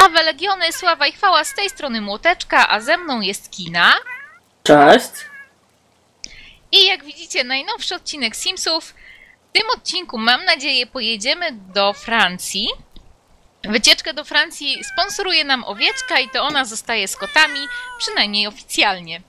Sława Legiony, sława i chwała, z tej strony Młoteczka, a ze mną jest Kina. Cześć. I jak widzicie, najnowszy odcinek Simsów. W tym odcinku, mam nadzieję, pojedziemy do Francji. Wycieczkę do Francji sponsoruje nam Owieczka i to ona zostaje z kotami, przynajmniej oficjalnie.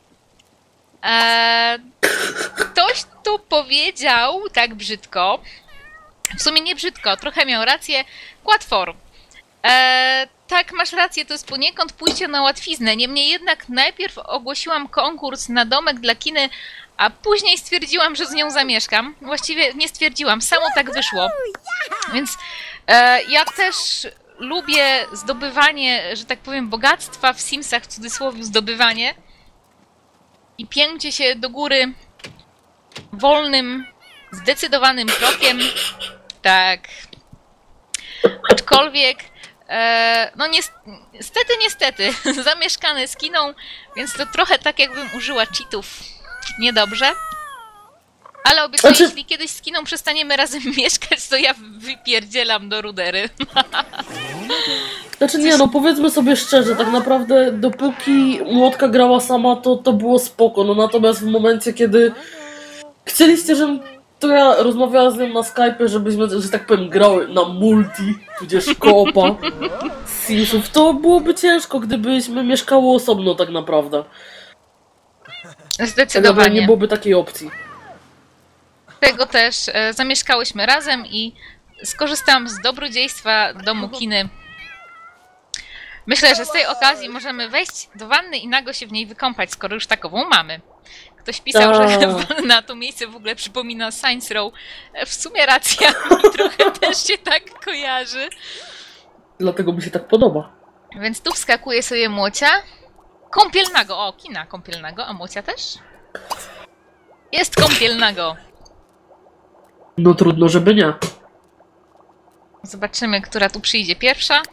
Ktoś tu powiedział tak brzydko, w sumie nie brzydko, trochę miał rację, Quatfor. Tak, masz rację, to jest poniekąd pójście na łatwiznę. Niemniej jednak najpierw ogłosiłam konkurs na domek dla Kiny, a później stwierdziłam, że z nią zamieszkam. Właściwie nie stwierdziłam, samo tak wyszło. Więc ja też lubię zdobywanie, że tak powiem, bogactwa w Simsach, w cudzysłowie zdobywanie. I pięcie się do góry wolnym, zdecydowanym krokiem. Tak. Aczkolwiek no niestety, zamieszkane z Kiną, więc to trochę tak jakbym użyła cheatów. Niedobrze. Ale obiecuję, jeśli kiedyś z Kiną przestaniemy razem mieszkać, to ja wypierdzielam do rudery. Znaczy nie, no powiedzmy sobie szczerze, tak naprawdę dopóki Młotka grała sama, to było spoko, no natomiast w momencie, kiedy chcieliście, żebym to ja rozmawiała z nią na Skype'ie, żebyśmy, że tak powiem, grały na multi, tudzież koopa Simsów, to byłoby ciężko, gdybyśmy mieszkały osobno tak naprawdę. Zdecydowanie. Tak nie byłoby takiej opcji. Tego też zamieszkałyśmy razem i skorzystałam z dobrodziejstwa domu Kiny. Myślę, że z tej okazji możemy wejść do wanny i nago się w niej wykąpać, skoro już takową mamy. Ktoś pisał, że na to miejsce w ogóle przypomina Saints Row. W sumie racja, mi trochę też się tak kojarzy. Dlatego mi się tak podoba. Więc tu wskakuje sobie Młocia. Kąpielnago, o, Kina kąpielnago, a Młocia też? Jest kąpielnago. No trudno, żeby nie. Zobaczymy, która tu przyjdzie pierwsza.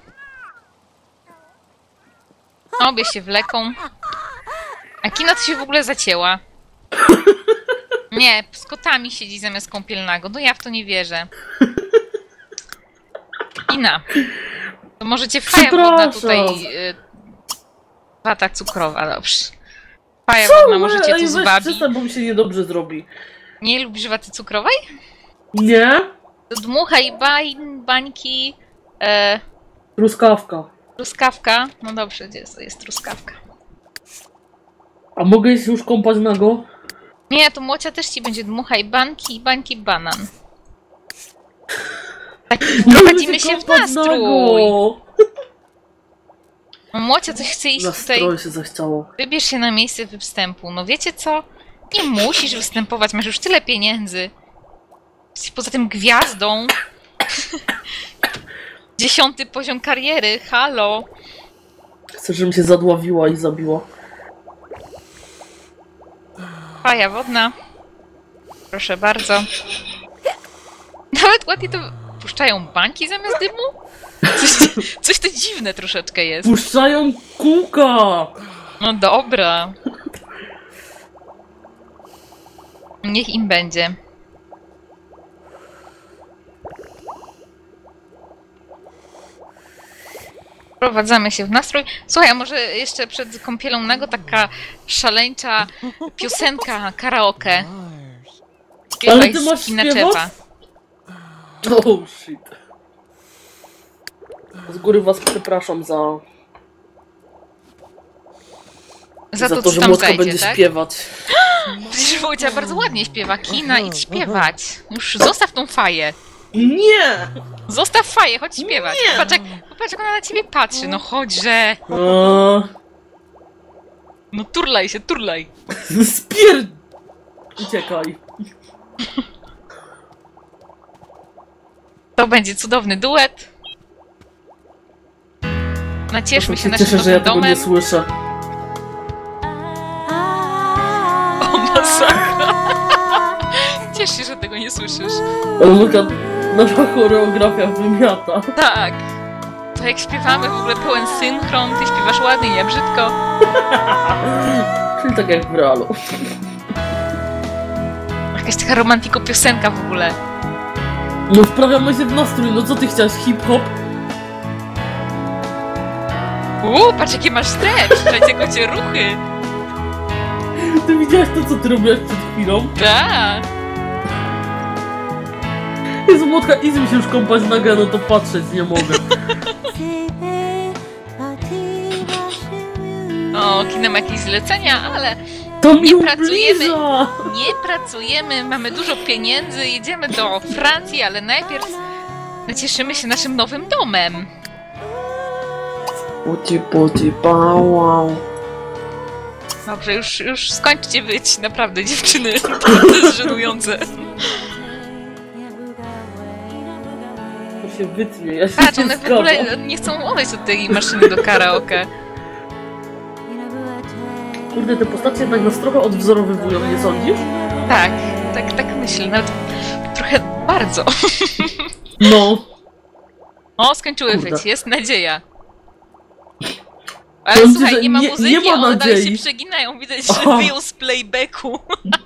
Obie się wleką. A Kina to się w ogóle zacięła. Nie, z kotami siedzi zamiast kąpielnego. No ja w to nie wierzę. Kina. To możecie faja wodna tutaj... Wata cukrowa, dobrze. Faja wodna możecie tu zwabić. Przestań, bo mi się niedobrze zrobi. Nie lubisz waty cukrowej? Nie. To dmuchaj bańki... Truskawka. Truskawka? No dobrze, gdzie jest truskawka? A mogę się już kąpać nago? Nie, to Młocia też ci będzie dmuchaj bańki banan. Tak, prowadzimy się w nastrój. No, Młocia coś chce iść tutaj. Się zachciało. Wybierz się na miejsce występu. No wiecie co? Nie musisz występować, masz już tyle pieniędzy. Jesteś poza tym gwiazdą. 10. poziom kariery, halo. Chcę, żebym się zadławiła i zabiła. Faja wodna. Proszę bardzo. Nawet ładnie to puszczają bańki zamiast dymu? Coś to dziwne troszeczkę jest. Puszczają kółka! No dobra. Niech im będzie. Wprowadzamy się w nastrój. Słuchaj, a może jeszcze przed kąpielą nago taka szaleńcza piosenka karaoke. Ale ty masz śpiewać? Oh shit. Z góry was przepraszam za to, że Młotka będzie tak? śpiewać. Przecież Wojcia bardzo ładnie śpiewa. Kina, idź śpiewać. Już zostaw tą faję. Nie! Zostaw faję, chodź śpiewać. Popatrz jak ona na ciebie patrzy. No chodźże. No turlaj się, turlaj. Uciekaj. To będzie cudowny duet. Nacieszmy się naszym cieszę, że ja tego nie słyszę. O, masakra. Ciesz się, że tego nie słyszysz. Nasza choreografia wymiata. Tak. To jak śpiewamy w ogóle pełen synchron, ty śpiewasz ładnie, nie brzydko. Czyli tak jak w realu. Jakaś taka romantiko piosenka w ogóle. No wprawiamy się w nastrój, no co ty chciałaś, hip-hop? Patrz jakie masz stretch, patrz jakie cię ruchy. Ty widziałeś to, co ty robiłaś przed chwilą? Tak. Jezu, Młotka, idź mi się już kąpać na geno, to patrzeć nie mogę. O, kino ma jakieś zlecenia, ale To nie mi pracujemy. ubliża! Nie pracujemy, mamy dużo pieniędzy, jedziemy do Francji, ale najpierw nacieszymy się naszym nowym domem. Puci, wow. Dobrze, już skończcie być, naprawdę, dziewczyny. To jest żenujące. To się wytnie, ja się Patrz, nie one w zgadzam. ogóle nie chcą odejść od tej maszyny do karaoke. Kurde, te postacie jednak nas trochę odwzorowywują, nie sądzisz? Tak myślę, nawet trochę bardzo. No. O, skończyły Kurde. wyć, jest nadzieja. Ale Powiem ci, słuchaj, że nie ma nie muzyki, ma one dalej nadziei. się przeginają, widać, że Aha. wyją z playbacku.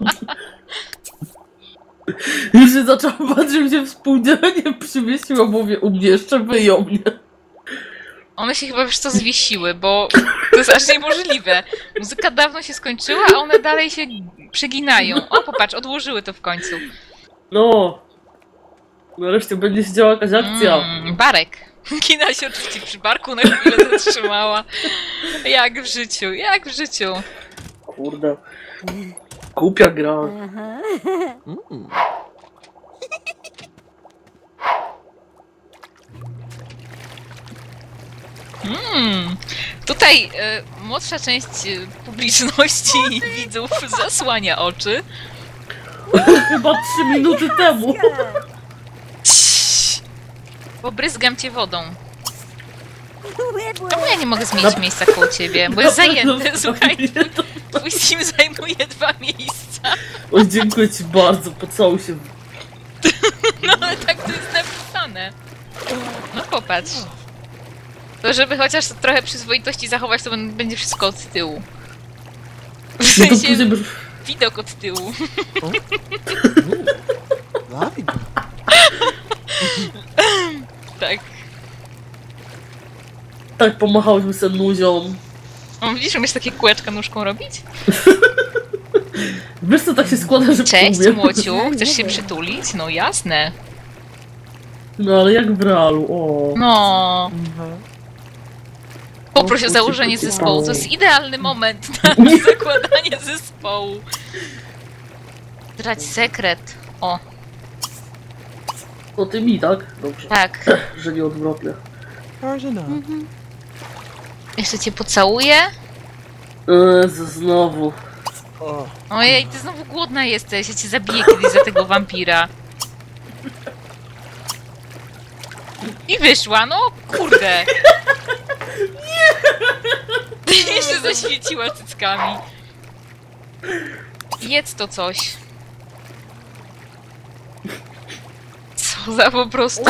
Już się zaczęłam bać, że mi się współdzielenie przymieściło, mówię, u mnie jeszcze wyją mnie. One się chyba wiesz co zwiesiły, bo to jest aż niemożliwe. Muzyka dawno się skończyła, a one dalej się przeginają. O, popatrz, odłożyły to w końcu. No. Nareszcie będzie się działa jakaś akcja. Barek. Kina się oczywiście przy barku na chwilę zatrzymała. Jak w życiu, jak w życiu. Kurde. Głupia gra. Tutaj młodsza część publiczności i widzów zasłania oczy. Chyba 3 minuty temu. Bo bryzgam cię wodą. Czemu ja nie mogę zmienić miejsca koło ciebie? Bo jest zajęty, słuchaj. Twój sim zajmuje 2 miejsca. Oj, dziękuję ci bardzo, pocałuj się. No ale tak to jest napisane. No popatrz. To żeby chociaż trochę przyzwoitości zachować, to będzie wszystko od tyłu. W No to sensie później... widok od tyłu. Tak. Tak, pomachałyśmy sobie nuzią. O, widzisz, umiesz takie kółeczka nóżką robić? Wiesz co, tak się składa, że Cześć, umiem. Młociu. Chcesz się przytulić? No jasne. No ale jak w realu, o. No. Poproś o założenie zespołu. To jest idealny moment na zakładanie zespołu. Zdrać sekret. O, To ty mi, tak? Dobrze. tak. Że nie odwrotnie. Jeszcze cię pocałuję. Znowu. Ojej, ty znowu głodna jesteś. Ja cię zabiję kiedyś za tego wampira. I wyszła, no kurde. Ty jeszcze zaświeciła cyckami. Jedz to coś. Co za po prostu...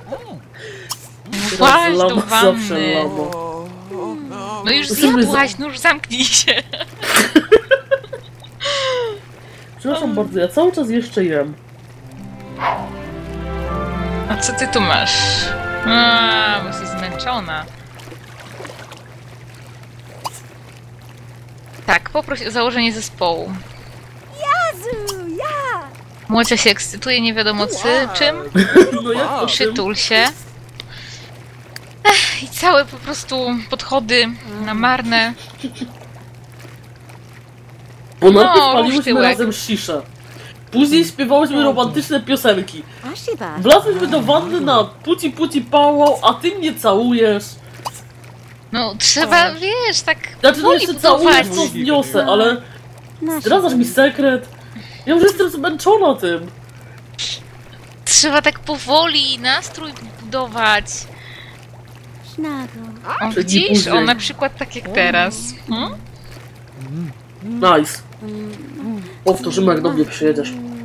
Właź do Lama, zawsze wanny. lama. No już Jesteśmy zjadłaś, no już zamknij się. Przepraszam bardzo, ja cały czas jeszcze jem. A co ty tu masz? A, bo jesteś zmęczona. Tak, poproś o założenie zespołu. Młocia się ekscytuje, nie wiadomo czym. No jak to czym? Przytul się. I całe po prostu podchody na marne. Bo najpierw No, paliłyśmy tyłek. razem sziszę. Później śpiewałyśmy romantyczne piosenki. Wlazłyśmy do wanny na puci pałą, a ty mnie całujesz. No trzeba, wiesz, tak Znaczy, no powoli jeszcze budować. całujesz, to zniosę, ale zdradzasz mi sekret. Ja już jestem zmęczona tym. Trzeba tak powoli nastrój budować. O, Czyli widzisz? później. O, na przykład tak jak teraz. Hmm? Nice. Powtórzymy, jak do mnie przyjedziesz.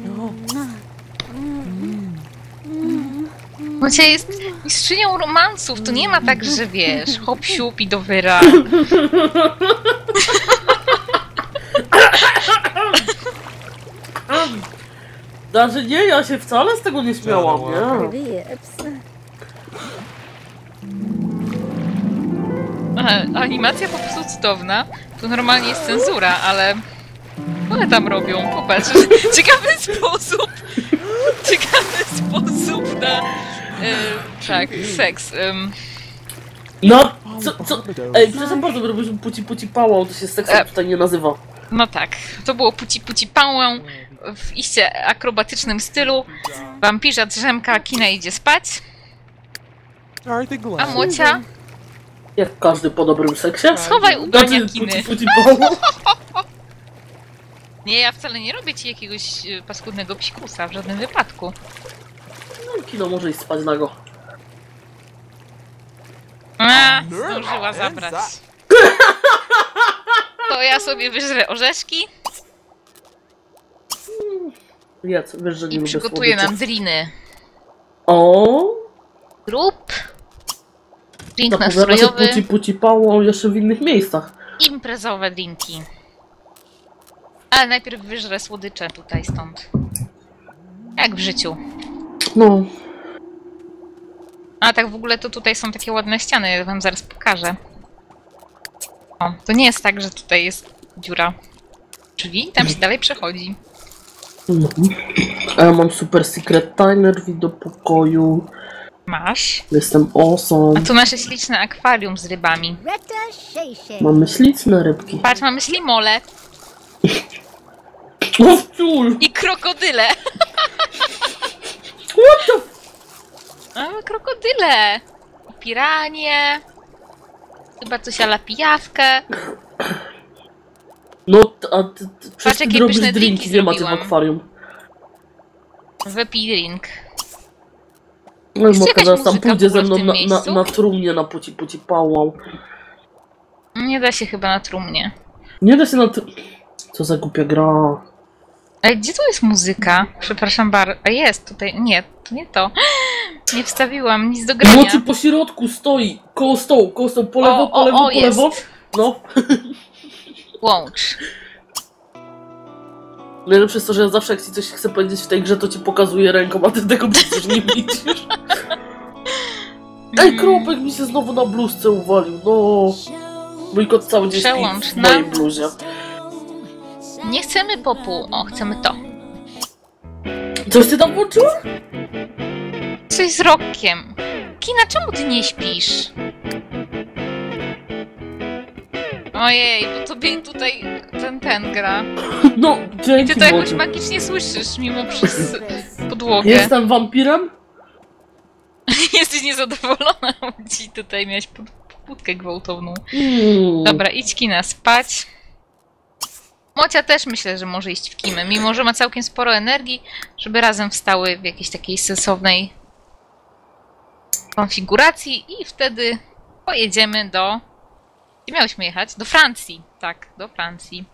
Mocia jest mistrzynią romansów, to nie ma tak, że wiesz, hop siup i do wyra. Znaczy nie, ja się wcale z tego nie śmiałam, nie? Animacja po prostu cudowna. Tu normalnie jest cenzura, ale... One tam robią, popatrz. Ciekawy sposób. Ciekawy sposób na... tak, seks. No, co? Ej, przepraszam bardzo, bo robiliśmy puci pałą, to się seksem tutaj nie nazywa. No tak, to było puci pałę w iście akrobatycznym stylu. Wampirza drzemka, Kina idzie spać. A Młocia? Jak każdy po dobrym seksie. Schowaj ubrania Znaczy, Kiny. puci pałą. Nie, ja wcale nie robię ci jakiegoś paskudnego psikusa, w żadnym wypadku. No, Kino może iść spać nago. A, zdążyła zabrać. To ja sobie wyżrę orzeszki Jedz, wiesz, że nie i lubię przygotuję słodyczy. nam driny. O, Drób, drink zapowiada się nastrojowy, puci pałą jeszcze w innych miejscach. imprezowe drinki. Ale najpierw wyżrę słodycze tutaj stąd. Jak w życiu. No, A tak w ogóle to tutaj są takie ładne ściany, ja wam zaraz pokażę. O, to nie jest tak, że tutaj jest dziura drzwi, tam się dalej przechodzi. no. A ja mam super secret tajne drzwi do pokoju. Masz. Jestem awesome. A tu nasze śliczne akwarium z rybami. Mamy śliczne rybki. Patrz, mamy ślimole O, wciul! i krokodyle. What the f... Mamy krokodyle. Piranie. Chyba coś ala pijawkę. No, a ty przez jakie ty robisz pyszne drinki, drinki nie macie w zrobiłam. akwarium. Wypij drink. No i Jest Moka jakaś zaraz tam muzyka pójdzie w ze ogóle mną w tym miejscu? na trumnie na puci pałą. Nie da się chyba na trumnie. Nie da się na Co za głupia gra. Ale gdzie tu jest muzyka? Przepraszam bardzo. A jest tutaj. Nie, to nie to. Nie wstawiłam nic do grania. Moci po środku stoi, koło stołu, po lewo, po lewo, po lewo. jest. No. Łącz. Najlepsze jest to, że ja zawsze jak ci coś chcę powiedzieć w tej grze, to ci pokazuję ręką, a ty tego przecież nie widzisz. Ej, kropek mi się znowu na bluzce uwalił, no. Mój kot cały dzień Przełącz śpi w na- mojej bluzie. Nie chcemy popu. O, chcemy to. Coś ty tam włączyła? Coś z rokiem. Kina, czemu ty nie śpisz? Ojej, bo tobie tutaj ten gra. No, I dzięki ty to jakoś Bogu. magicznie słyszysz, mimo przez podłogę. Jestem wampirem? Jesteś niezadowolona, bo ci tutaj miałeś podpódkę gwałtowną. Mm. Dobra, idź Kina spać. Mocia też myślę, że może iść w kimę, mimo że ma całkiem sporo energii, żeby razem wstały w jakiejś takiej sensownej konfiguracji i wtedy pojedziemy do... Gdzie miałyśmy jechać? Do Francji. Tak, do Francji.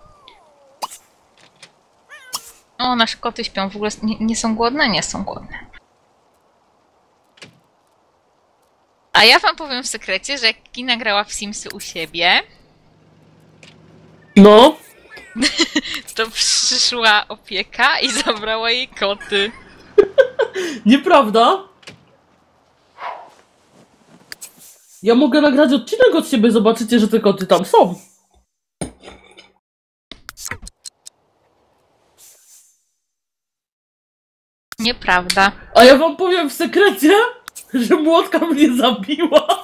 O, nasze koty śpią. W ogóle nie są głodne? Nie są głodne. A ja wam powiem w sekrecie, że jak Kina grała w Simsy u siebie, No. to przyszła opieka i zabrała jej koty. Nieprawda? Ja mogę nagrać odcinek od siebie, zobaczycie, że te koty tam są. Nieprawda. A ja wam powiem w sekrecie, że młotka mnie zabiła.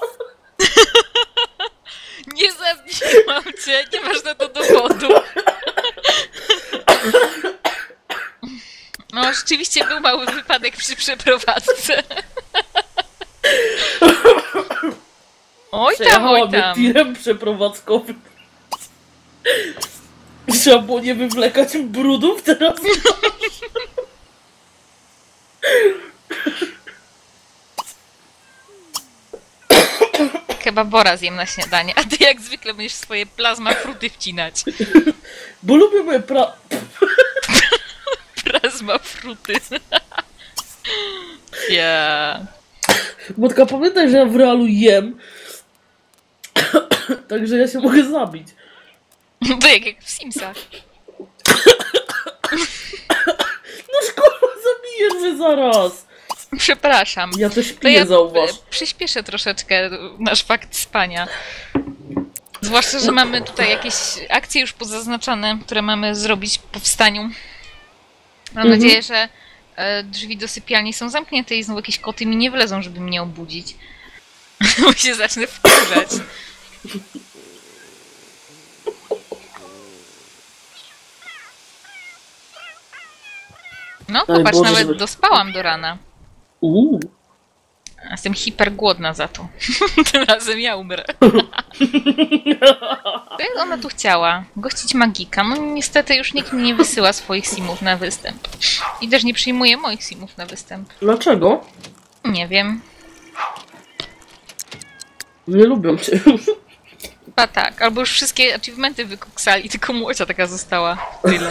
Nie zabiłam cię, nie masz na to dowodu. No, rzeczywiście był mały wypadek przy przeprowadzce. Oj tam, oj Przejechałam tam. tirem przeprowadzkowym. Trzeba było nie wywlekać brudów teraz. Chyba bora zjem na śniadanie, a ty jak zwykle będziesz swoje plazma fruty wcinać. Bo lubię moje Plazma fruty. Ja. Młotka, pamiętaj, że ja w realu jem. Także ja się mogę zabić. To jak w Simsach. No szkoda, zabijesz mnie zaraz. Przepraszam. Ja też To piję, ja zauważ. przyspieszę troszeczkę nasz fakt spania. Zwłaszcza, że mamy tutaj jakieś akcje już pozaznaczone, które mamy zrobić po wstaniu. Mam nadzieję, że drzwi do sypialni są zamknięte i znowu jakieś koty mi nie wlezą, żeby mnie obudzić. Bo się zacznę wkurzać. No, Daj popatrz, Boże, nawet żeby- dospałam do rana. Jestem hipergłodna za to. Tym razem ja umrę. To jak ona tu chciała? Gościć magika. No niestety już nikt mi nie wysyła swoich simów na występ. I też nie przyjmuje moich simów na występ. Dlaczego? Nie wiem. Nie lubią cię. Chyba tak. Albo już wszystkie achievementy wykoksali, tylko młocia taka została. Tyle.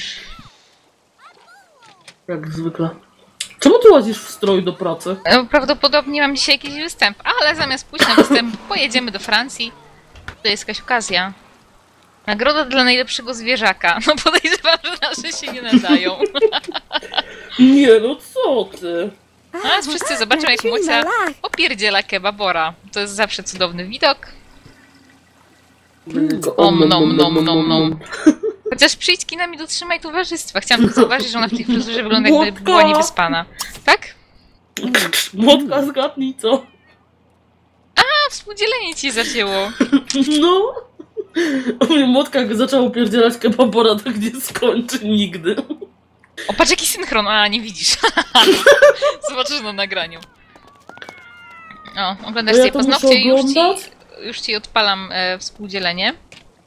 Jak zwykle. Czemu ty łazisz w stroju do pracy? Prawdopodobnie mam dzisiaj jakiś występ, ale zamiast pójść na występ, pojedziemy do Francji. To jest jakaś okazja. Nagroda dla najlepszego zwierzaka. No podejrzewam, że nasze się nie nadają. Nie, no co ty? A teraz wszyscy zobaczą, jak Młocia opierdziela kebabora. To jest zawsze cudowny widok. Om nom nom nom nom. Chociaż przyjdź kinami, dotrzymaj towarzystwa. Chciałam tylko zauważyć, że ona w tej fryzurze wygląda, jakby Młotka! była niewyspana. Tak? Młotka, zgadnij co? A, współdzielenie ci zacięło. No. A mnie Młotka jak zaczęła upierdzielać kebabora, tak nie skończy nigdy. O, patrz jaki synchron. A, nie widzisz. Zobaczysz na nagraniu. O, oglądasz No ja sobie to paznokcie muszę i oglądać? już ci odpalam współdzielenie.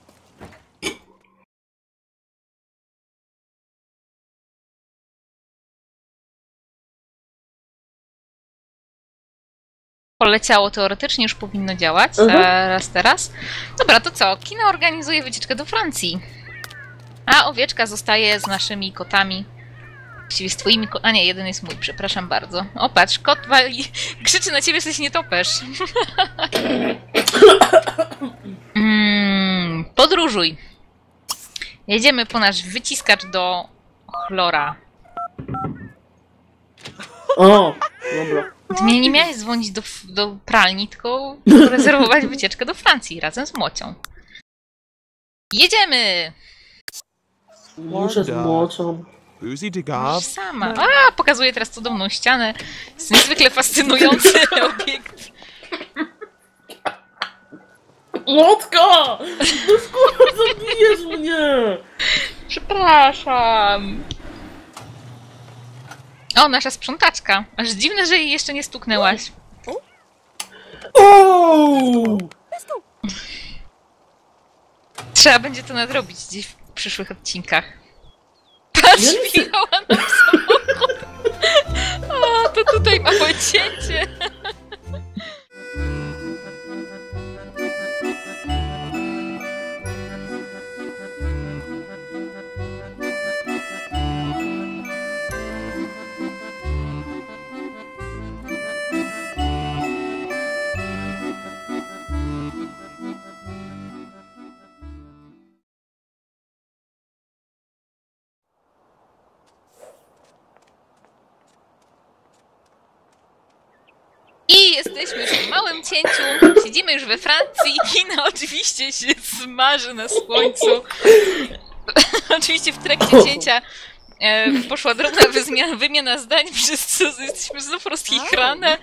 Poleciało teoretycznie, już powinno działać. Teraz. Dobra, to co? Kino organizuje wycieczkę do Francji. A owieczka zostaje z naszymi kotami. Właściwie z twoimi A nie, jeden jest mój, przepraszam bardzo. O, patrz, kot wali... krzyczy na ciebie, że się nie topesz. Podróżuj. Jedziemy po nasz wyciskacz do chlora. O, dobra. Ty mnie nie miałeś dzwonić do pralni, tylko rezerwować wycieczkę do Francji razem z Młocią. Jedziemy! Muszę z Młocią. Boozy to Już Garb. sama. A, pokazuję teraz cudowną ścianę. Jest niezwykle fascynujący obiekt. Młotka! No skoro zabijesz mnie! Przepraszam. O, nasza sprzątaczka. Aż dziwne, że jej jeszcze nie stuknęłaś. O! Trzeba będzie to nadrobić gdzieś w przyszłych odcinkach. Patrz, Ja nie chcę- wjechała nam samochód. O, to tutaj małe cięcie. I jesteśmy w małym cięciu. Siedzimy już we Francji. Kina oczywiście się smaży na słońcu. Oczywiście w trakcie cięcia poszła drobna wymiana zdań, przez co jesteśmy znów rozchichrane.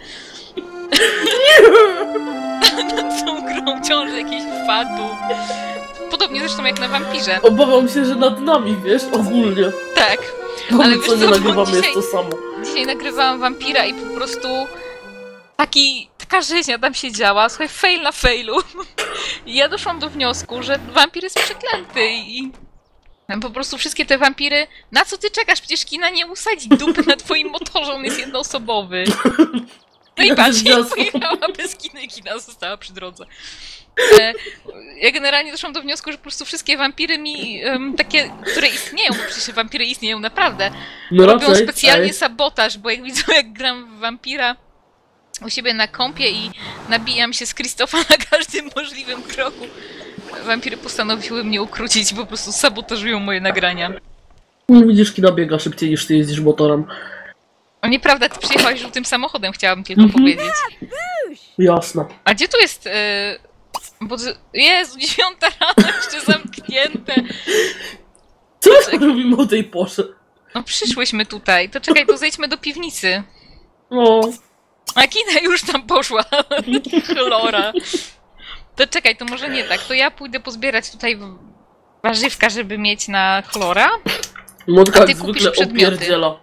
Nad tą grą ciąży jakiś fatu. Podobnie zresztą jak na wampirze. Obawiam się, że nad nami, wiesz, ogólnie. Tak. Ale Ale co wiesz nie co, bo nagrywamy, dzisiaj- jest to samo. Dzisiaj nagrywałam wampira i po prostu taka rzeźnia tam się działa. Słuchaj, fail na failu. I ja doszłam do wniosku, że wampir jest przeklęty i po prostu wszystkie te wampiry... Na co ty czekasz? Przecież kina nie usadzi dupy na twoim motorze, on jest jednoosobowy. No i patrz, ja pojechała bez kina i kina została przy drodze. Ja generalnie doszłam do wniosku, że po prostu wszystkie wampiry mi takie, które istnieją, bo przecież wampiry istnieją naprawdę, No robią raczej, specjalnie ej. sabotaż, bo jak widzą, jak gram w wampira u siebie na kompie i nabijam się z Krzysztofa na każdym możliwym kroku, wampiry postanowiły mnie ukrócić i po prostu sabotażują moje nagrania. No widzisz, kina biega szybciej niż ty jeździsz motorem. O, nieprawda, ty przyjechałeś żółtym samochodem, chciałabym tylko powiedzieć. Jasne. A gdzie tu jest Bo Jezu, 9 rano jeszcze zamknięte. Co robimy o tej porze? No przyszłyśmy tutaj. To czekaj, to zejdźmy do piwnicy. No. A Kina już tam poszła. Chlora. To czekaj, to może nie tak. To ja pójdę pozbierać tutaj warzywka, żeby mieć na chlora. Młotka A ty jak kupisz zwykle przedmioty. opierdziela.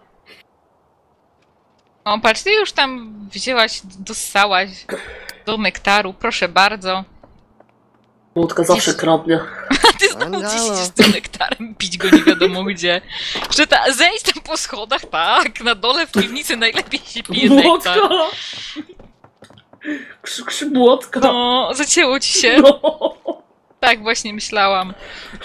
O, patrz, ty już tam wzięłaś, dossałaś do nektaru. Proszę bardzo. Młotka zawsze kradnie. A ty znowu gdzieś idziesz z tym nektarem pić go nie wiadomo gdzie. Że zejść tam po schodach, tak. Na dole w piwnicy najlepiej się pije Młotka! nektar. Młotka! No, zacięło ci się. No. Tak właśnie myślałam.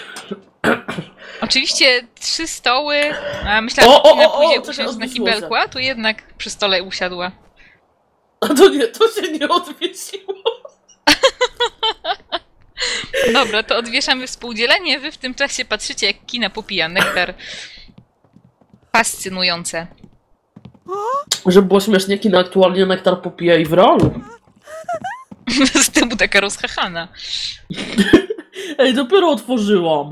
Oczywiście 3 stoły. A myślałam, że Kina pójdzie czekaj, usiąść na odwróciło się. kibelku, a tu jednak przy stole usiadła. A to nie, to się nie odwiesiło. Dobra, to odwieszamy współdzielenie. Wy w tym czasie patrzycie, jak Kina popija nektar. Fascynujące. Żeby było śmiesznie, kina aktualnie nektar popija i w realu. Z tyłu taka rozchachana. Ej, dopiero otworzyłam.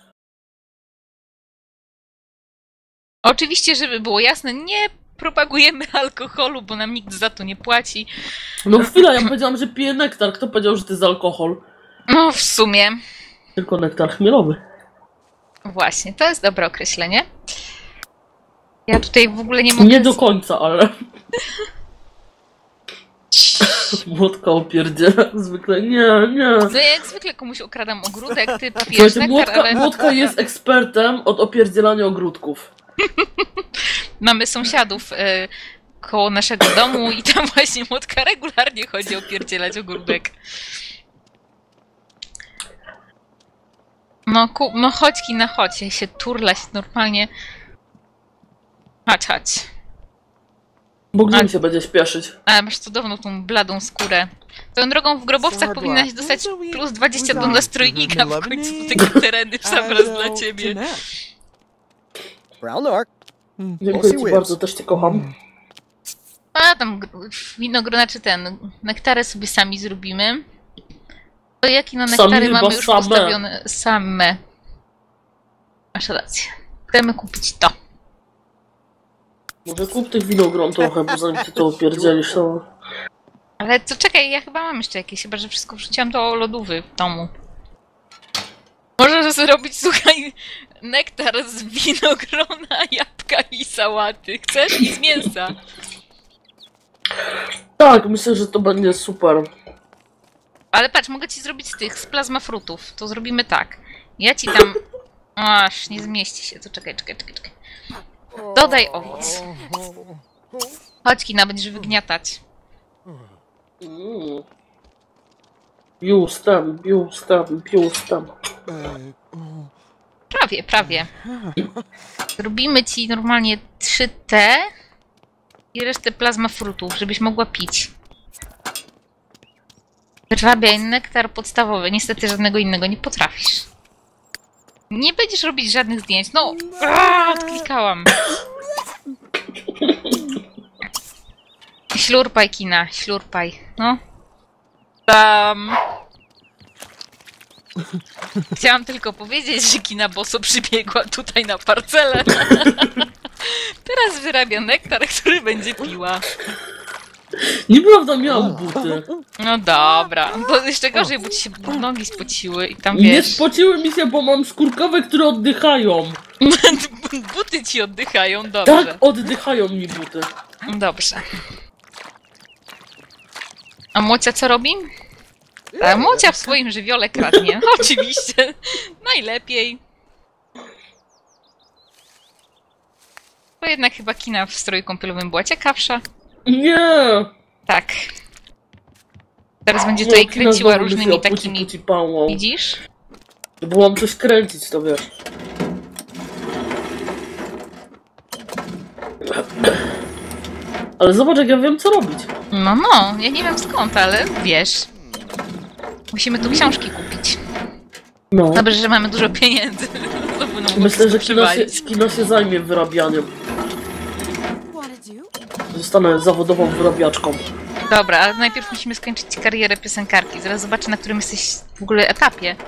Oczywiście, żeby było jasne, nie propagujemy alkoholu, bo nam nikt za to nie płaci. No chwila, ja powiedziałam, że piję nektar. Kto powiedział, że to jest alkohol? No w sumie. Tylko nektar chmielowy. Właśnie, to jest dobre określenie. Ja tutaj w ogóle nie mogę... Nie do końca, ale... Młotka opierdziela. Zwykle nie. No ja jak zwykle komuś okradam ogródek, ty pijesz Słuchajcie, nektar, ale Młotka jest ekspertem od opierdzielania ogródków. mamy sąsiadów koło naszego domu i tam właśnie Młotka regularnie chodzi opierdzielać ogródek. No chodź Kina, chodź, ja się turlać normalnie. Chodź. Bo gdzie się będzie śpieszyć? Ale masz cudowną tą bladą skórę. Swoją drogą w grobowcach powinnaś dostać plus 20 do nastrojnika w końcu do tego tereny w sam raz dla ciebie. Dziękuję ci bardzo, też cię kocham. A tam winogrona czy nektary sobie sami zrobimy. To jakie na nektary Sami, mamy bo już same. postawione? Same. Masz rację. Chcemy kupić to. Może kup tych winogron trochę, bo zanim ty to opierdzielisz, to... Ale to czekaj, ja chyba mam jeszcze jakieś, chyba że wszystko wrzuciłam do lodówy w domu. Możesz zrobić, słuchaj, nektar z winogrona, jabłka i sałaty. Chcesz? I z mięsa. Tak, myślę, że to będzie super. Ale patrz, mogę ci zrobić z tych, z plazmafrutów. To zrobimy tak. Ja ci tam... Aż, nie zmieści się. To czekaj. Dodaj owoc. Chodź Kina, będziesz wygniatać. Biustem. Prawie. Zrobimy ci normalnie 3 te i resztę plazmafrutów, żebyś mogła pić. Wyrabiaj nektar podstawowy. Niestety żadnego innego nie potrafisz. Nie będziesz robić żadnych zdjęć. No, odklikałam. Ślurpaj Kina, ślurpaj. No. Chciałam tylko powiedzieć, że Kina boso przybiegła tutaj na parcelę. Teraz wyrabia nektar, który będzie piła. Nieprawda, miałam buty. No dobra, to jeszcze gorzej, bo ci się nogi spociły i tam Nie wiesz... spociły mi się, bo mam skórkowe, które oddychają. Buty ci oddychają, dobrze. Tak, oddychają mi buty. Dobrze. A Młocia co robi? A Młocia w swoim żywiole kradnie. Oczywiście. Najlepiej. To jednak chyba Kina w stroju kąpielowym była ciekawsza. Nie! Tak. Teraz będzie tutaj Kina kręciła znowu różnymi myśli o takimi... puci pałą. Widzisz? Bo mam coś kręcić, to wiesz. Ale zobacz, jak ja wiem, co robić. No, ja nie wiem skąd, ale wiesz. Musimy tu książki kupić. No. Dobrze, że mamy dużo pieniędzy. To by nam Myślę, że przywalić. kino się zajmie wyrabianiem. Zostanę zawodową wyrabiaczką. Dobra, ale najpierw musimy skończyć karierę piosenkarki. Zaraz zobaczę, na którym jesteś w ogóle etapie.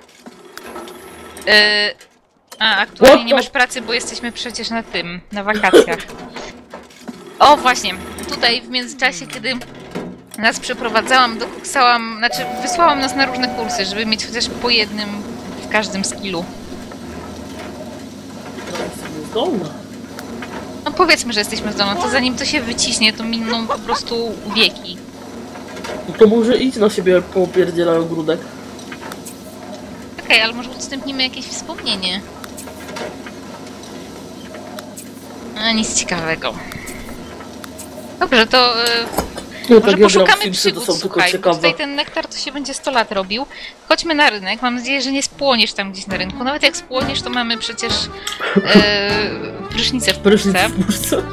Aktualnie nie masz pracy, bo jesteśmy przecież na wakacjach. O, właśnie. Tutaj w międzyczasie, kiedy nas przeprowadzałam, wysłałam nas na różne kursy, żeby mieć chociaż po jednym w każdym skillu. Zdolna. No powiedzmy, że jesteśmy zdolne, to zanim to się wyciśnie, to miną po prostu wieki. No to może idź na siebie popierdzielaj ogródek. Okej, ale może udostępnimy jakieś wspomnienie. Nic ciekawego. Dobrze, to No może tak, ja gram w poszukamy Simsy, przygód, to są tylko słuchaj, bo ciekawe. tutaj ten nektar to się będzie 100 lat robił. Chodźmy na rynek, mam nadzieję, że nie spłoniesz tam gdzieś na rynku. Nawet jak spłoniesz, to mamy przecież prysznicę w Prysznic puszce. w puszce.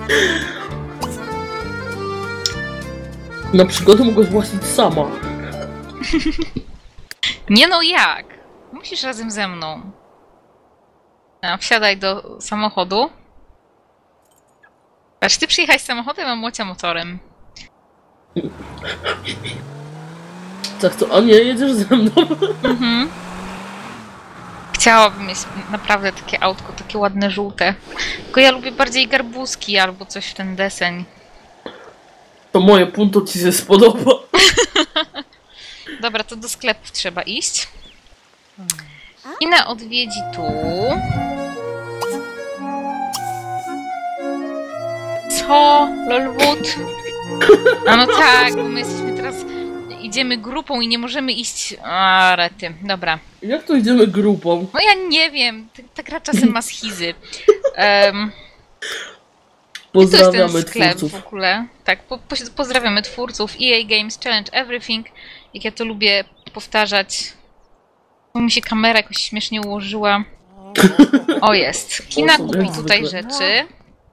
Na przygodę mogę zgłosić sama. Nie no jak? Musisz razem ze mną. Wsiadaj do samochodu. Patrz, ty przyjechałeś samochodem, a Młocia motorem. Tak to, a nie, jedziesz ze mną. Mhm. Chciałabym mieć naprawdę takie autko, takie ładne, żółte. Tylko ja lubię bardziej garbuzki albo coś w ten deseń. To moje punto ci się spodoba. Dobra, to do sklepów trzeba iść. Ina odwiedzi tu. Co? Lolwood? A no tak, bo my jesteśmy teraz... Idziemy grupą i nie możemy iść... A, rety. Dobra. Jak to idziemy grupą? No ja nie wiem. Ta gra czasem ma schizy. To jest ten Pozdrawiamy sklep twórców. w ogóle. Tak, pozdrawiamy twórców. EA Games Challenge Everything. Jak ja to lubię powtarzać. Bo mi się kamera jakoś śmiesznie ułożyła. O, jest. Kina kupi tutaj rzeczy.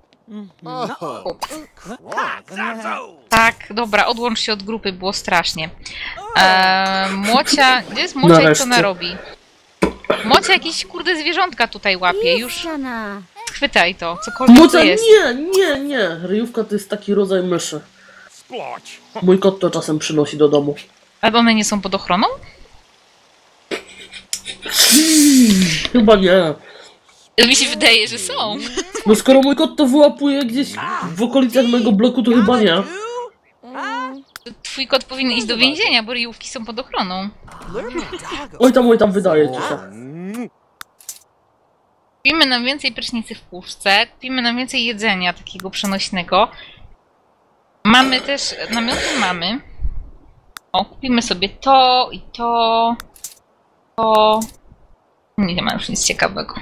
Tak, dobra, odłącz się od grupy, było strasznie. Młocia... Gdzie jest Młocia i co Nareszcie. ona robi? Młocia jakieś kurde zwierzątka tutaj łapie. Już chwytaj to, cokolwiek to Moca, jest. nie. Ryjówka to jest taki rodzaj myszy. Mój kot to czasem przynosi do domu. A one nie są pod ochroną? Chyba nie. Mi się wydaje, że są. No skoro mój kot to wyłapuje gdzieś w okolicach mojego bloku, to chyba nie. Twój kot powinien iść do więzienia, bo ryjówki są pod ochroną. Oj tam, wydaje ci się. Kupimy nam więcej prysznicy w puszce, kupimy nam więcej jedzenia takiego przenośnego. Mamy też, namioty mamy. O, kupimy sobie to i to. To. Nie ma już nic ciekawego.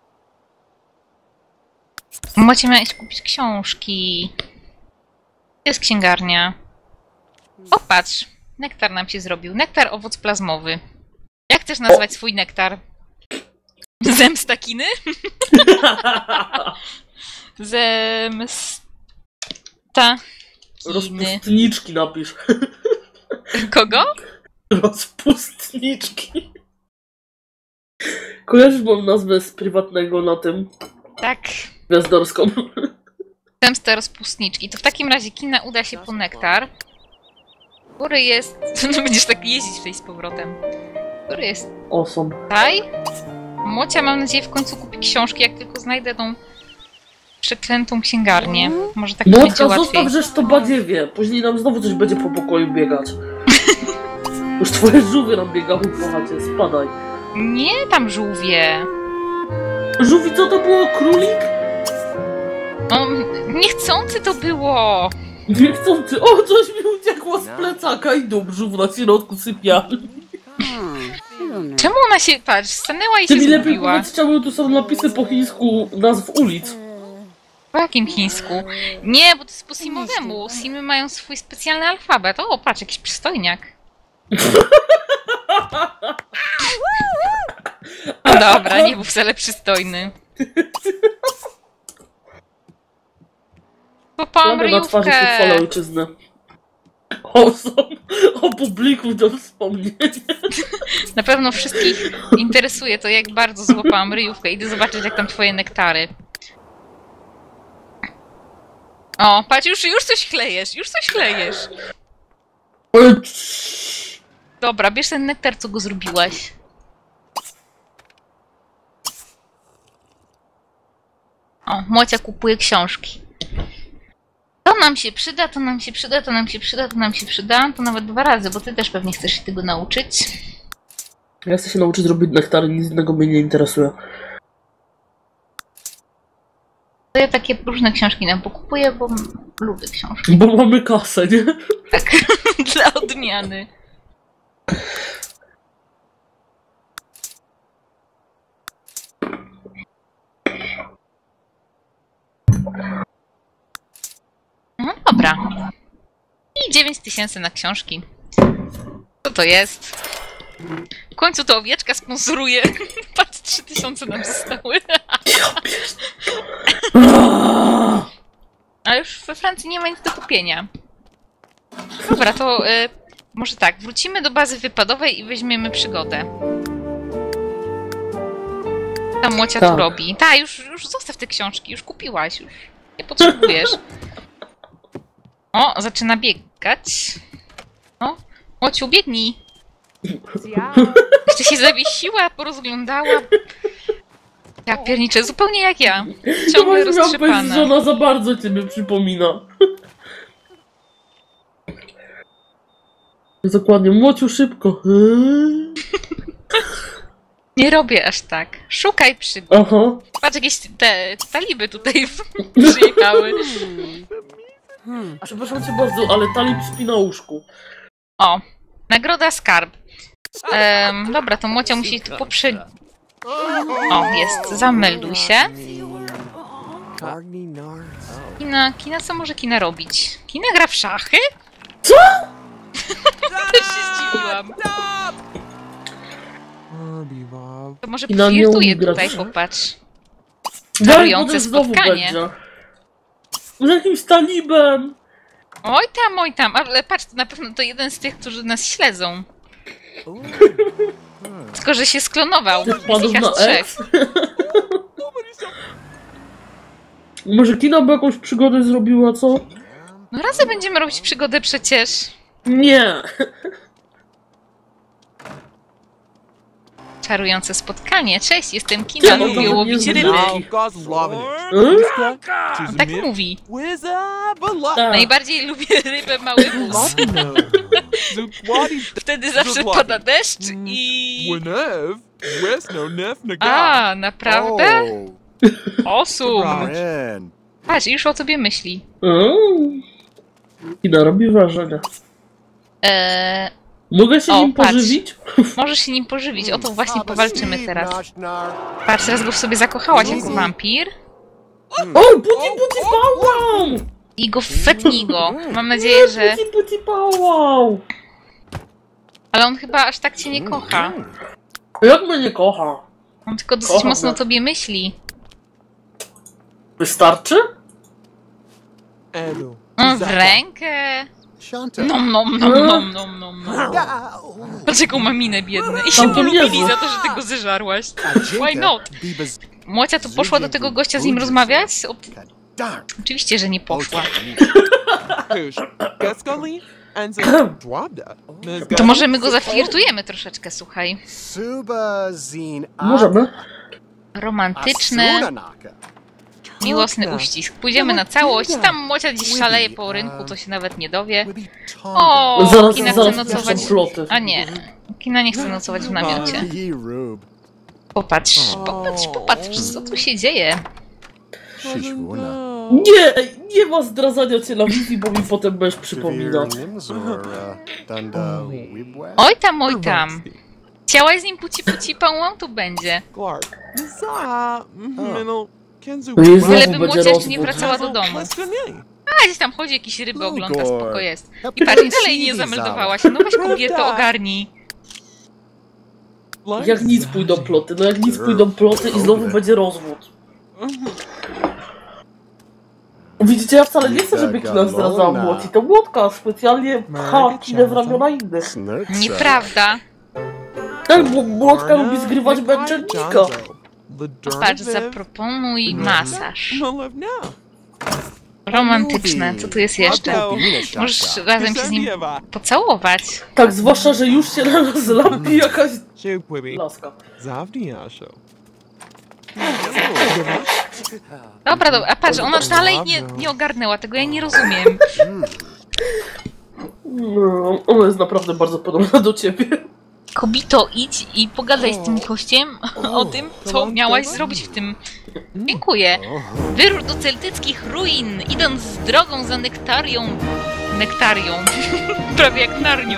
Macie miałeś kupić książki. Jest księgarnia. O, patrz. Nektar nam się zrobił. Nektar owoc plazmowy. Jak chcesz nazwać swój nektar? Zemsta kiny? Zemsta kiny. Rozpustniczki napisz. Kogo? Rozpustniczki. Kojarzysz mam nazwę z prywatnego na tym? Tak. Gwiazdorską. Zemsta rozpustniczki. To w takim razie kina uda się po nektar. Który jest... No będziesz tak jeździć tutaj z powrotem. Który jest Awesome. tutaj? Młocia, mam nadzieję, w końcu kupi książki, jak tylko znajdę tą przeklętą księgarnię. Może tak będzie Młotka, łatwiej. zostaw żeż to badziewie. Później nam znowu coś będzie po pokoju biegać. Już twoje żółwie nam biegały po chacie. Spadaj. Nie, tam żółwie. Żółwi, co to było? Królik? No, niechcący to było. Niechcący. O, coś mi uciekło z plecaka i dób żółw na środku sypialni. Czemu ona się, patrz, stanęła i Ty się mi lepiej zgubiła? powiedz, czemu tu są napisy po chińsku nazw ulic. Po jakim chińsku? Nie, bo to jest po simowemu. Simy mają swój specjalny alfabet. O, patrz, jakiś przystojniak. No dobra, nie był wcale przystojny. Popałam Mamy na twarzy ryjówkę. pochwalę ojczyznę. Opublikuj to wspomnienie. Na pewno wszystkich interesuje to, jak bardzo złapałam ryjówkę. Idę zobaczyć, jak tam twoje nektary. O, patrz, już coś chlejesz, już coś chlejesz. Dobra, bierz ten nektar, co go zrobiłaś. O, Mocia kupuje książki. To nam się przyda, to nam się przyda, to nam się przyda, to nam się przyda. To nawet 2 razy, bo ty też pewnie chcesz się tego nauczyć. Ja chcę się nauczyć robić nektary, nic innego mnie nie interesuje. To ja takie różne książki nam pokupuję, bo lubię książki. Bo mamy kasę, nie? Tak, dla odmiany. No dobra. I 9000 na książki. Co to jest? W końcu to owieczka sponsoruje. Patrz, 3000 nam zostały. A już we Francji nie ma nic do kupienia. Dobra, to może tak, wrócimy do bazy wypadowej i weźmiemy przygodę. Ta Mocia tu robi. Ta, już zostaw te książki, już kupiłaś, już nie potrzebujesz. O, zaczyna biegać. O, Mociu, biegnij. Jeszcze się zawiesiła, porozglądała. Ja pierniczę, zupełnie jak ja. Ciągle roztrzepana. Że ona za bardzo ciebie przypomina. Dokładnie, Młociu, szybko. Nie robię aż tak. Szukaj przygód. Aha. Patrz, jakieś te taliby tutaj przyjechały. A przepraszam cię bardzo, ale talib śpi na łóżku. O, nagroda skarb. Dobra, to Mocia musi tu poprze... O, jest, zamelduj się. Kina, co może Kina robić? Kina gra w szachy? Co? Też się zdziwiłam. To może Kina nie flirtuje umie grać. tutaj, popatrz. Potem Darujące znowu spotkanie. będzie. Z jakimś talibem. Oj tam, ale patrz, to na pewno to jeden z tych, którzy nas śledzą. Tylko, że się sklonował. Padł Jest ich na aż 3. X. Może Kina by jakąś przygodę zrobiła, co? No razem będziemy robić przygodę przecież. Nie. Czarujące spotkanie. Cześć, jestem Kina, no, lubię to łowić nie ryby. On tak mówi. Tak. Najbardziej lubię rybę mały wóz. Wtedy zawsze pada deszcz i... A, naprawdę? Awesome. Patrz, już o tobie myśli. Kina robi wrażenie. Mogę się nim patrz. pożywić? Możesz się nim pożywić. O to właśnie powalczymy teraz. Patrz, teraz go w sobie zakochałaś jako wampir. O, buci pałam! I go wetnij go. Mam nadzieję, że... Buci pałam! Ale on chyba aż tak cię nie kocha. Jak mnie nie kocha? On tylko dosyć Kocha mocno o mnie. tobie myśli. Wystarczy? W rękę. Nom. Patrz jaką ma minę biedny. I się Całkiem polubili niezłe. za to, że ty go zeżarłaś. Why not? Mocia tu poszła do tego gościa z nim rozmawiać? Oczywiście, że nie poszła. To może my go zaflirtujemy troszeczkę, słuchaj. Możemy. Romantyczny, miłosny uścisk. Pójdziemy na całość. Tam Mocia gdzieś szaleje po rynku, to się nawet nie dowie. O, Zaraz Kina chce puszczą nocować... ploty. A nie, Kina nie chce nocować w namiocie. Popatrz, co tu się dzieje. Nie ma zdradzania cię na wizji, bo mi potem będziesz przypominać. Oj tam. Chciałaś z nim puci pałą, tu będzie. Jezu, Byleby będzie Mocia jeszcze nie rozwód. wracała do domu. A, gdzieś tam chodzi, jakieś ryby ogląda, spoko jest. I patrz, i dalej nie zameldowała się. No weź kobietę, ogarnij. Jak nic pójdą ploty, no jak nic pójdą ploty i znowu będzie rozwód. Widzicie, ja wcale nie chcę, żeby Kina zdradzała Młoci. To Młotka specjalnie pcha Kinę w ramiona innych. Nieprawda. Tak, bo Młotka lubi zgrywać męczennika. Patrz, zaproponuj masaż. Romantyczne, co tu jest jeszcze? Możesz razem się z nim pocałować. Tak, zwłaszcza, że już się na nas lampi jakaś laska. Dobra, dobra, a patrz, ona dalej nie ogarnęła tego, ja nie rozumiem. No, ona jest naprawdę bardzo podobna do ciebie. Kobito, idź i pogadaj z tym gościem o tym, co miałaś zrobić w tym. Dziękuję. Wyrusz do celtyckich ruin, idąc drogą za nektarią. Nektarią. Prawie jak narnią.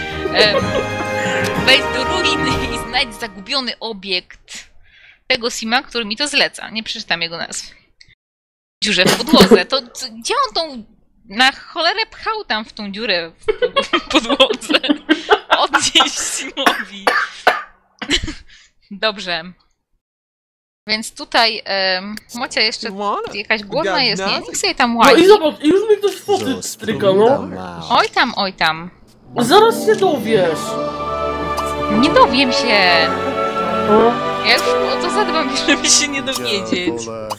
Wejdź do ruin i znajdź zagubiony obiekt tego Sima, który mi to zleca. Nie przeczytam jego nazw. Dziurę w podłodze. To gdzie on tą... Na cholerę pchał tam w tą dziurę w podłodze. Odnieść Simowi. Dobrze. Więc tutaj Mocia jeszcze jakaś głodna jest, nie? Niech sobie tam No ładzi. i zobacz, już mi ktoś foty stryka, no. Oj tam, oj tam. Zaraz się dowiesz. Nie dowiem się. No. Ja już o to zadbam, żeby się nie dowiedzieć.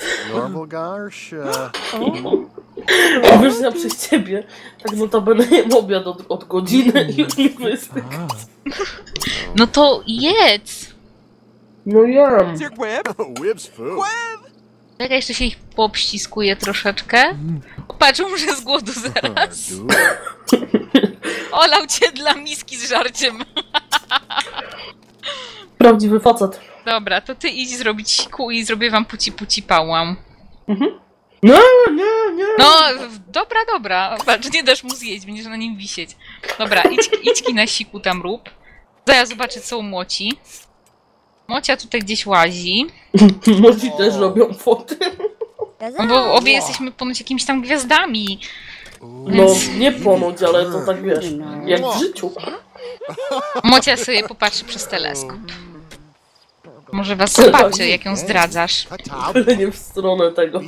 Wiesz, ja przez ciebie tak notabene jem obiad od godziny i już mi wystyk. No to jedz. No jem. Czekaj, jeszcze się ich poobściskuje troszeczkę. Patrz, umrze z głodu zaraz. Olał cię dla miski z żarciem. Prawdziwy facet. Dobra, to ty idź zrobić siku i zrobię wam puci pałam. Nie, nie, nie. No, dobra, dobra. Patrz, nie dasz mu zjeść, będziesz na nim wisieć. Dobra, idźki na siku tam rób. Zaraz zobaczę, co u Moci. Mocia tutaj gdzieś łazi. Młodzi też robią foty. No bo obie jesteśmy ponoć jakimiś tam gwiazdami. No, nie ponoć, ale to tak wiesz, jak w życiu. Mocia sobie popatrzy przez teleskop. Może was zobaczy, jak ją zdradzasz. Ale nie w stronę tego.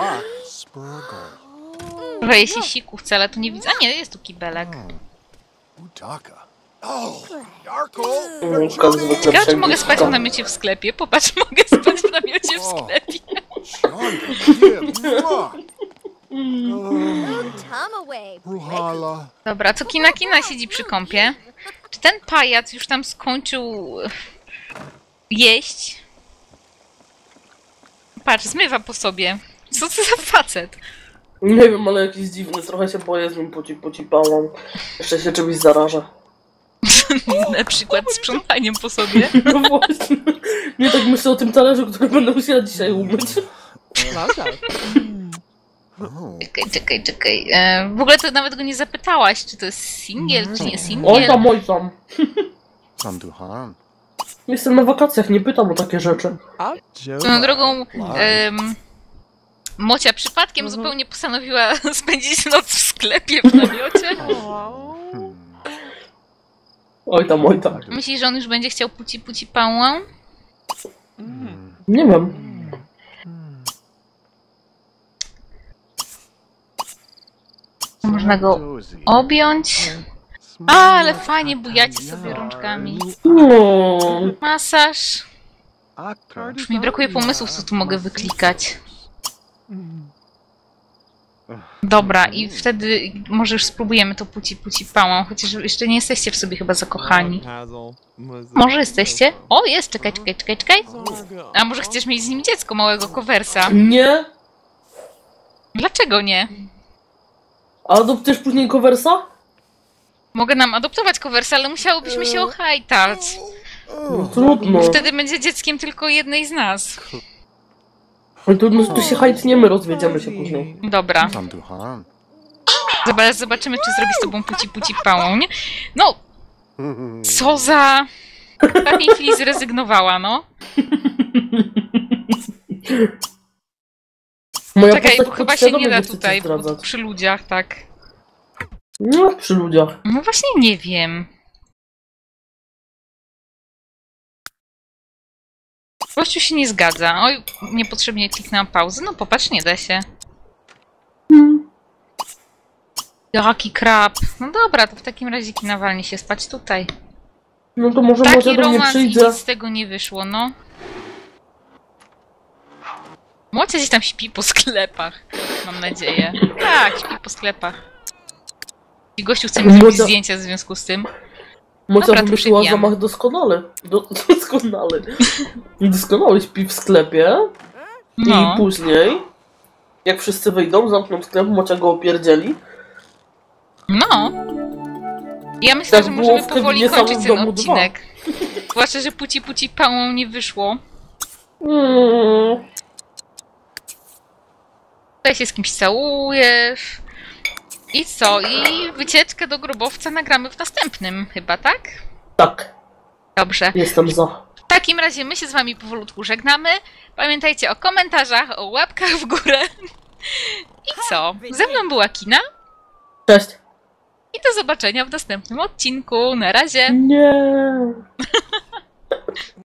Trochę jeśli siku wcale tu nie widzę. A nie, jest tu kibelek. Ciekawe, czy mogę spać w namiocie w sklepie? Popatrz, mogę spać w namiocie w sklepie. Dobra, co kina siedzi przy kąpie? Czy ten pajac już tam skończył jeść? Patrz, zmywa po sobie. Co to za facet? Nie wiem, ale jakiś dziwny, trochę się boję z nim pocipałam. Jeszcze się czymś zaraża. Na przykład sprzątaniem po sobie. No właśnie. Nie tak myślę o tym talerzu, który będę musiała dzisiaj umyć. Czekaj. W ogóle to nawet go nie zapytałaś, czy to jest singiel, czy nie singiel. Oj tam. Jestem na wakacjach, nie pytam o takie rzeczy. Swoją drogą, Mocia przypadkiem zupełnie postanowiła spędzić noc w sklepie w namiocie. Oj tam. Myślisz, że on już będzie chciał puci pałę? Nie wiem. Można go objąć. Ale fajnie bujacie sobie rączkami. No. Masaż. Już mi brakuje pomysłów, co tu mogę wyklikać. Dobra, i wtedy może już spróbujemy to puci pałą, chociaż jeszcze nie jesteście w sobie chyba zakochani. Może jesteście? O, jest, czekaj. A może chcesz mieć z nim dziecko, małego kowersa? Nie? Dlaczego nie? A adoptujesz później kowersa? Mogę nam adoptować kowersa, ale musiałobyśmy się ochajtać. No trudno. Wtedy będzie dzieckiem tylko jednej z nas. Ale trudno, tu się hajtniemy, rozwiedziemy się później. Dobra. Zobaczymy, czy zrobi z tobą puci pałą, nie? No! Co za... W takiej chwili zrezygnowała, no. Moja Czekaj, postać bo chyba się nie podświadomie da chce cię tutaj, zdradzać. przy ludziach, tak. No, przy ludziach. No właśnie nie wiem. Gościu się nie zgadza. Oj, niepotrzebnie kliknęłam pauzę. No popatrz, nie da się. Jaki krab. No dobra, to w takim razie nawalnie się spać tutaj. No to może Taki do mnie romans i przyjdzie. nic z tego nie wyszło, no. Mocia gdzieś tam śpi po sklepach. mam nadzieję. Tak, śpi po sklepach. I gościu chce mi zrobić zdjęcia w związku z tym. Mocia Dobra, to wymyśliła przybijam. zamach doskonale. Doskonale. Doskonały śpi w sklepie. No. I później, jak wszyscy wyjdą, zamkną sklep, Mocia go opierdzieli. No. Ja myślę, Tak że było możemy w powoli Kevinie kończyć Samym ten domu odcinek. Zwłaszcza, że puci pałą nie wyszło. Tutaj się z kimś całujesz. I co? I wycieczkę do grobowca nagramy w następnym chyba, tak? Tak, Dobrze. jestem za. W takim razie my się z wami powolutku żegnamy. Pamiętajcie o komentarzach, o łapkach w górę. I co? Ze mną była Kina. Cześć. I do zobaczenia w następnym odcinku. Na razie. Nie.